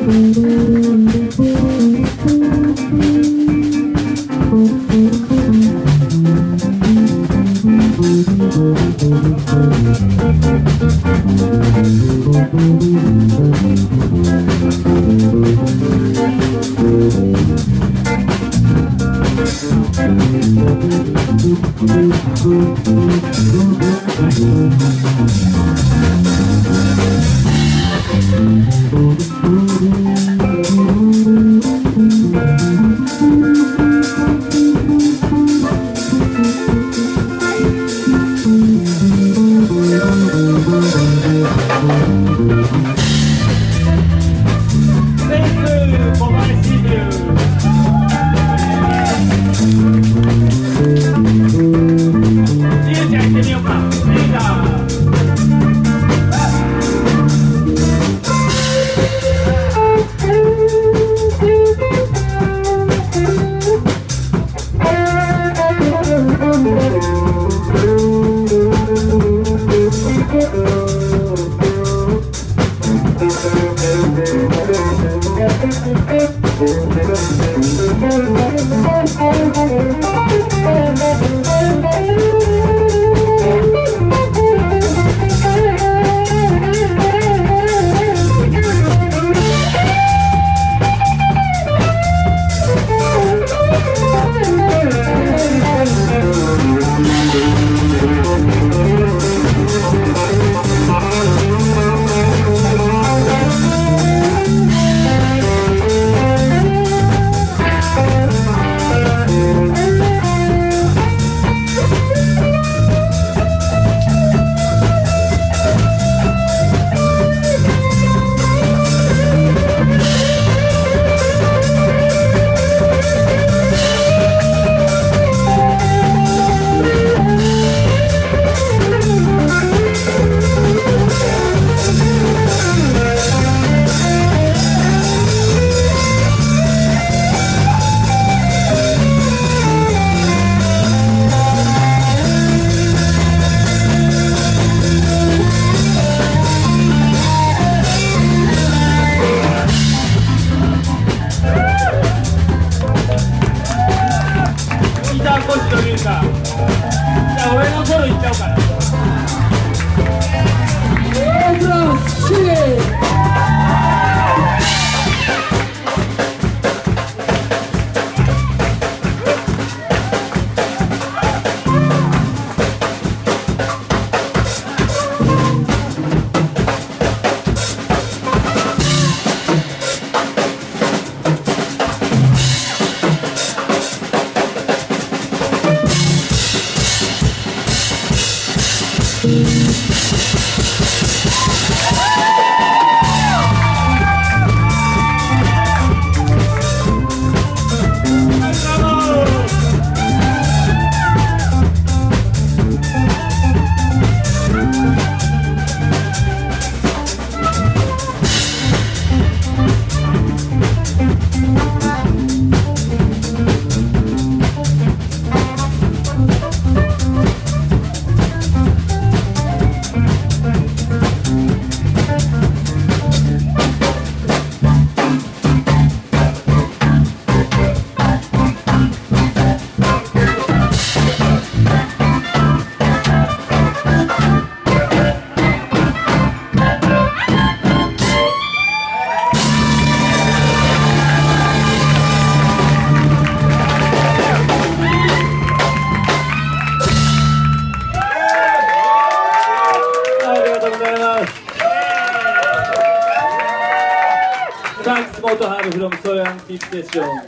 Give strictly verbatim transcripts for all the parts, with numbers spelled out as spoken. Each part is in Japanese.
セッション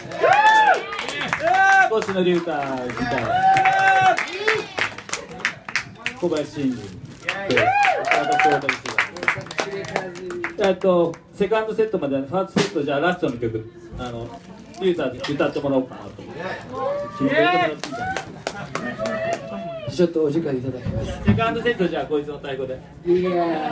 星野龍太ギター、小林真二えっとセカンドセットまでファーストセットじゃあラストの曲あの龍太で歌ってもらおうかなと思って聞いてもらっていいかな。 ちょっとお時間いただきます。 セカンドセットじゃあこいつの太鼓で。 いやー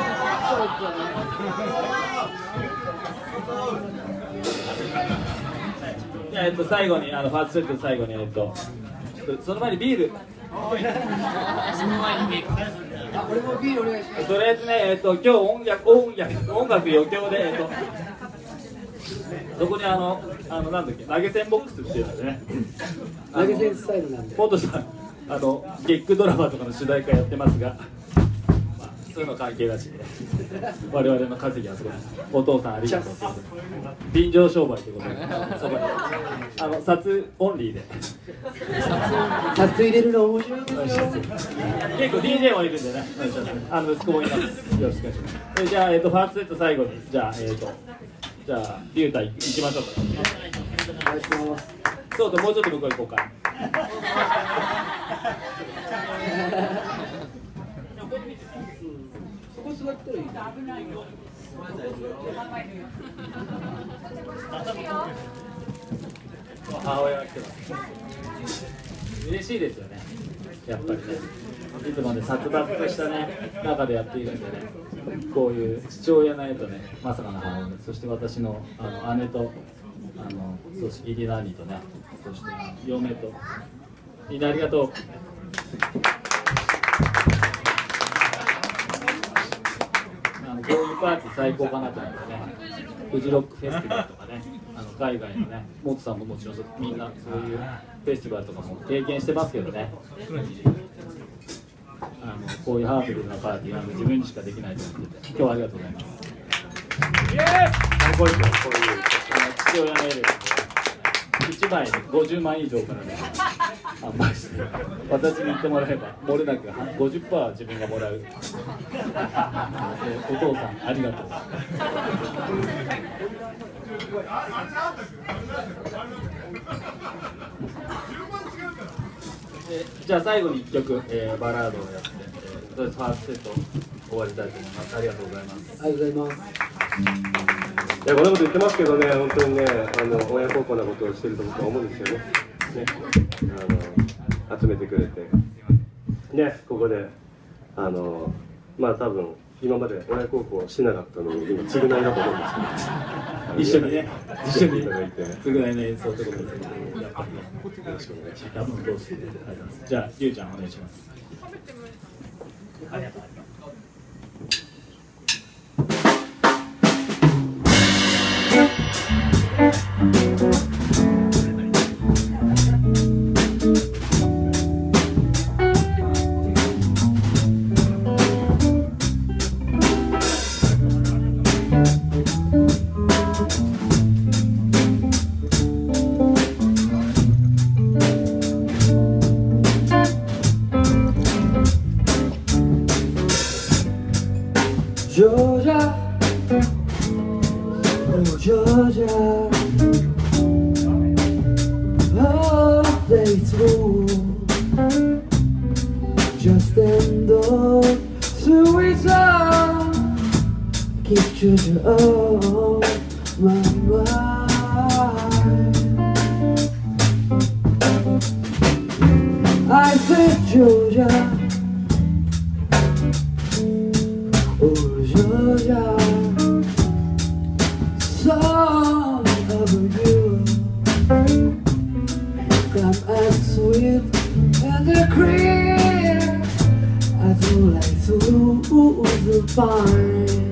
じゃあ、えっと、最後にあのファーストセットの最後に、えっと、その前にビール。 その前にビール。あ、俺もビールお願いします。 とりあえずね、えっと、今日音楽、音楽、音楽余興で、えっと、 そこにあのあのなんだっけ投げ銭ボックスっていうのでね、 投げ銭スタイルなんで。 元さんあのゲックドラマとかの主題歌やってますが、まあ、そういうの関係なしで、ね、我々の稼ぎはすごい。お父さんありがとうということで、便乗商売ということで、そこにあの札オンリーで札入れるの面白いですよ。 結構 ディージェー もいるんでね、あの息子もいます。よろしくお願いします。えじゃあ、えー、とファーストセット最後に、じゃあ、えー、とじゃあ、リュウタ行きましょうか。 お願いします。 そうと、もうちょっと向こう行こうか。 そこ座ったらいい。 母親が来てます。嬉しいですよね。やっぱりね。いつもね、殺伐としたね、中でやっているんでね。こういう父親の絵とね、まさかの母親、そして私のあの姉と、あのそして義理の兄とね、そして嫁と、みんなありがとう。あのこういうパーティー最高かなと思ってね、フジロックフェスティバルとかね、あの海外のね、モトさんももちろんみんなそういうフェスティバルとかも経験してますけどね、あのこういうハーフルなパーティーは自分にしかできないと思ってて、今日はありがとうございます。こういうこういう父親の絵ですね、いちまいごじゅうまん以上からね、販売して、私に言ってもらえば、漏れなく ごじゅっパーセント 自分がもらう。お父さん、ありがとう。えじゃあ最後にいっきょく、えー、バラードをやって、えー、とりあえずファーストセット終わりたいと思います。ありがとうございます。 ありがとうございます。 いやこんなこと言ってますけどね、本当にね、あの親孝行なことをしてると僕は思うんですよね。ね、あの集めてくれて、ね、ここで、あのまあ多分今まで親孝行してなかったのに今償いだと思うんですけど、 一緒にね、一緒にいただいて、 償いの演奏ということですね。やっぱりね、 よろしくお願いします。 多分どうしてありがとうございます。じゃあ、りゅうちゃんお願いします。ありがとう。 Georgia, oh Georgia, all day through, just end up suicide. Keep Georgia on my mind. I said Georgia, oh Georgia, song of you, come as sweet and the cream, I do like through the fire.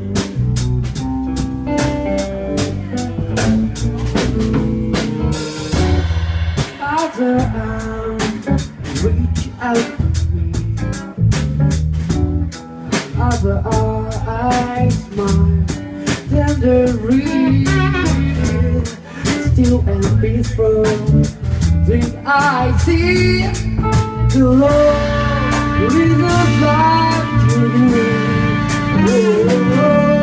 Other arms reach out to me, other eyes smile tenderly, still and peaceful. Think I see the Lord with a light to you. Oh,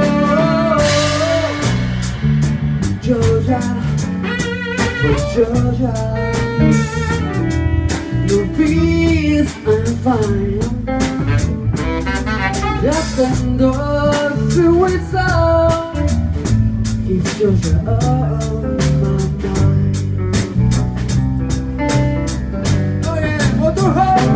Georgia, oh Georgia, no peace and fine. Just endure suicide. Keep Georgia on my mind. Oh yeah, what the hell?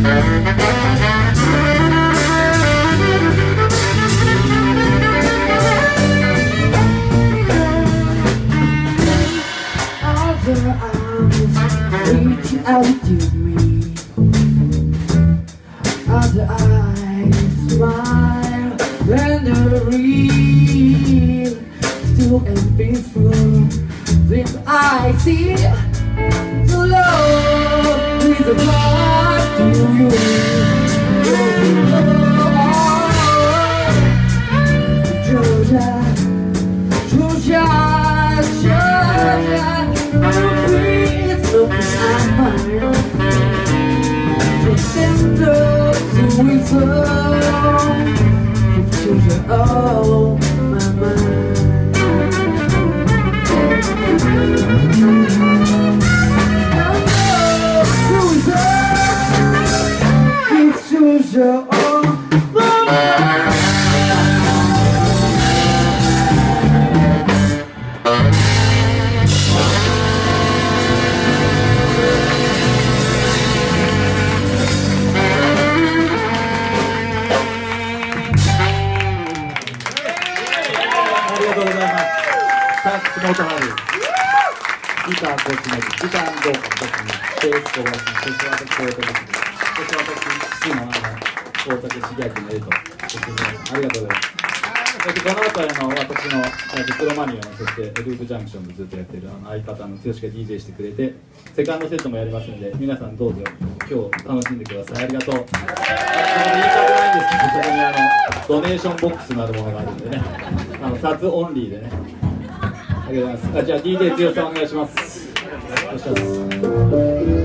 Other arms reach out to me. Other eyes smile and the real still and peaceful. If I see the love with a heart to you. Georgia, Georgia, Georgia, please look at mine. Just in love to with love, Georgia, oh my mind. It's Georgia, oh my mind. サックス元春、ギターコーチのギターの動画の時にベース小林、そして私大竹、そして私父のあの大竹茂明の絵とそして皆さんありがとうございます。そしてこの後あの私のプロマニアのそしてループジャンクションでずっとやってるあの相方の剛が ディージェー してくれてセカンドセットもやりますので皆さんどうぞ今日楽しんでください。ありがとう。そこに言い方ないんですけどそこにあのドネーションボックスのあるものがあるんでねあのサツオンリーでねありがとうございます。あじゃあ ディージェー 剛さんお願いします。お願いします。